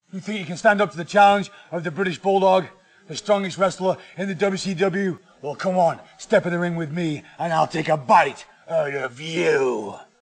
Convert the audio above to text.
You think you can stand up to the challenge of the British Bulldog, the strongest wrestler in the WCW? Well, come on, step in the ring with me, and I'll take a bite out of you.